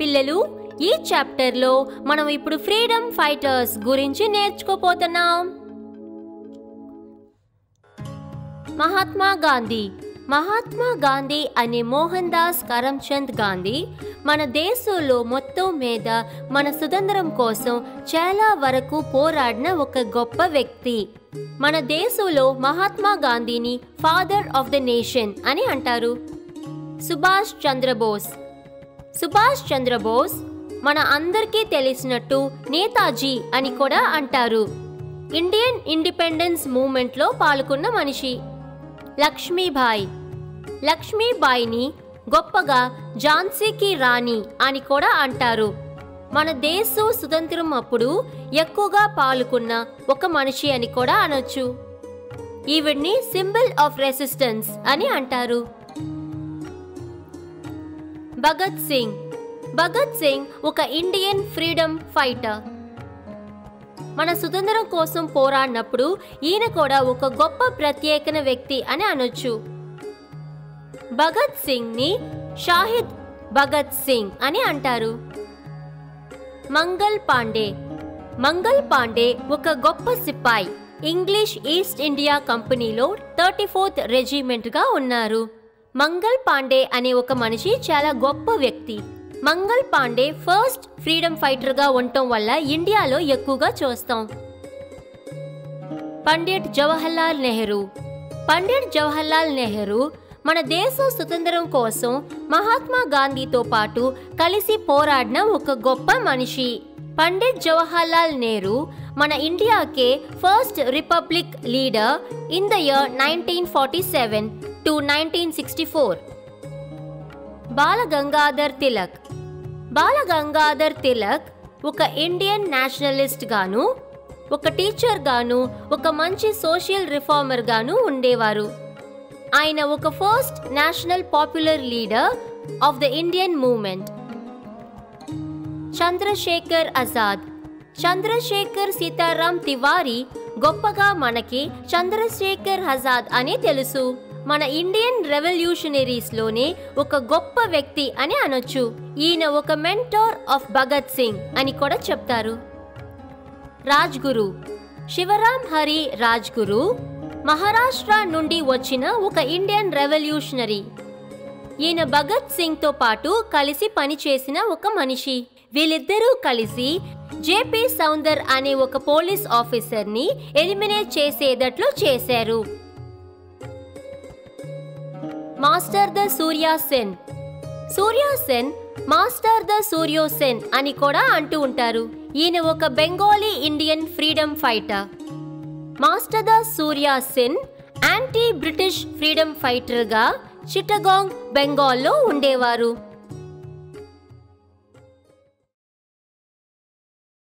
పిల్లలు, ఈ చాప్టర్ లో మనం ఇప్పుడు ఫ్రీడమ్ ఫైటర్స్ గురించి నేర్చుకోపోతున్నాం. మహాత్మా గాంధీ అనే మోహన్ దాస్ కరమ్చంద్ గాంధీ మన దేశంలో మొత్తం మీద మన స్వతంత్రం కోసం చాలా వరకు పోరాడిన ఒక గొప్ప వ్యక్తి. మన దేశంలో మహాత్మా గాంధీని ఫాదర్ ఆఫ్ ద నేషన్ అని అంటారు. సుభాష్ చంద్రబోస్ మన అందరికీ తెలిసినట్టు నేతాజీ అని కూడా అంటారు. ఇండియన్ ఇండిపెండెన్స్ మూవ్మెంట్లో పాల్గొన్న మనిషి. లక్ష్మీబాయిని గొప్పగా ఝాన్సీకి రాణి అని కూడా అంటారు. మన దేశం స్వతంత్రం అప్పుడు ఎక్కువగా పాల్గొన్న ఒక మనిషి అని కూడా అనొచ్చు. ఈవిడ్ని సింబల్ ఆఫ్ రెసిస్టెన్స్ అని అంటారు. భగత్ సింగ్ ఒక ఇండియన్ ఫ్రీడమ్ ఫైటర్. మన స్వతంత్రం కోసం పోరాడినప్పుడు ఈయన కూడా ఒక గొప్ప ప్రత్యేకమైన వ్యక్తి అని అనొచ్చు. భగత్ సింగ్ ని షాహిద్ భగత్ సింగ్ అని అంటారు. మంగల్ పాండే ఒక గొప్ప సిపాయి. ఇంగ్లీష్ ఈస్ట్ ఇండియా కంపెనీలో 34th రెజిమెంట్ గా ఉన్నారు. మంగల్ పాండే అనే ఒక మనిషి చాలా గొప్ప వ్యక్తి. Mangal Pandey first freedom fighter గా ఉండటం వల్ల ఇండియాలో ఎక్కువగా చూస్తాం. పండిట్ జవహర్లాల్ నెహ్రూ మన దేశ స్వతంత్రం కోసం మహాత్మా గాంధీతో పాటు కలిసి పోరాడిన ఒక గొప్ప మనిషి. పండిట్ జవహర్లాల్ నెహ్రూ మన ఇండియాకే first republic leader in the year 1947 to 1964. Balagangadhar Tilak ఒక ఇండియన్ నేషనలిస్ట్ గాను, ఒక టీచర్ గాను, ఒక మంచి సోషల్ రిఫార్మర్ గాను ఉండేవారు. ఆయన ఒక first national popular leader of the Indian movement. Chandrashekhar Sitaram Tiwari గొప్పగా మనకి చంద్రశేఖర్ ఆజాద్ అని తెలుసు. మన ఇండియన్ రెవల్యూషనరీస్ లోనే ఒక గొప్ప వ్యక్తి అని అనొచ్చు. ఈయన ఒక మెంటర్ ఆఫ్ భగత్ సింగ్ అని కూడా చెప్తారు. శివరాం హరి రాజ్గురు మహారాష్ట్ర నుండి వచ్చిన ఒక ఇండియన్ రెవల్యూషనరీ. ఈయన భగత్ సింగ్ తో పాటు కలిసి పనిచేసిన ఒక మనిషి. వీళ్ళిద్దరూ కలిసి జేపీ సౌందర్ అనే ఒక పోలీస్ ఆఫీసర్ ని ఎలిమినేట్ చేసేటట్లు చేశారు. మాస్టర్ ద సూర్య సెన్ అని కూడా అంటూ ఉంటారు. ఈయన ఒక Bengali Indian freedom fighter. Master the Surya Sen anti British freedom fighter గా చిట్టగాంగ్ బెంగాల్లో ఉండేవారు.